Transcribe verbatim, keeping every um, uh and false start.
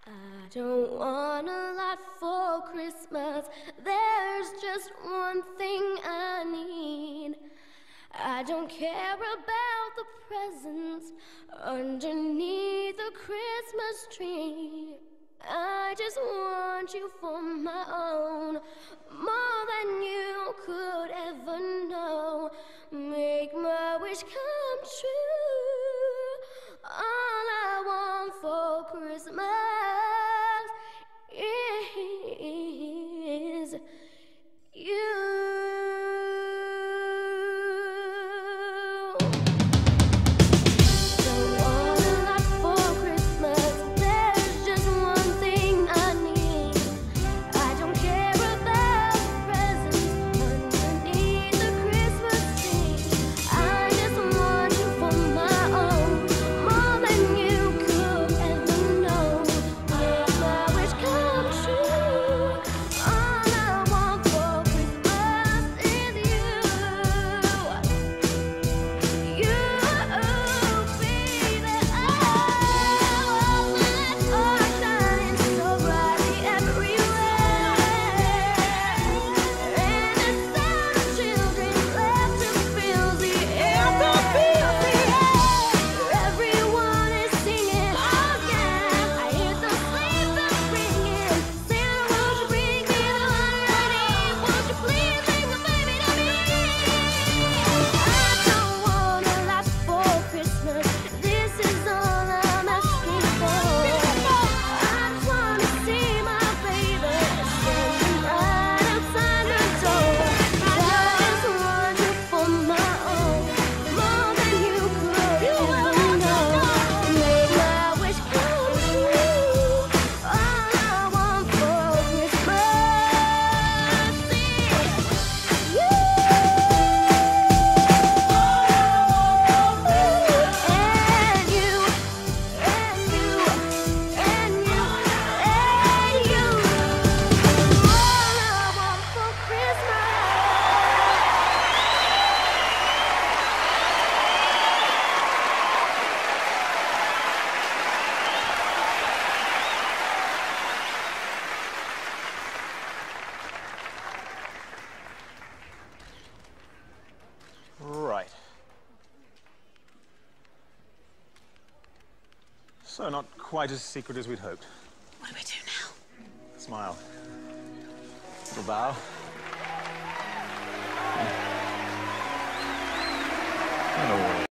I don't want a lot for Christmas. There's just one thing I need. I don't care about the presents underneath the Christmas tree. I just want you for my own, more than you could ever know. Make my wish come true. All I want for Christmas is you. So, not quite as secret as we'd hoped. What do we do now? Smile. Little bow. And away.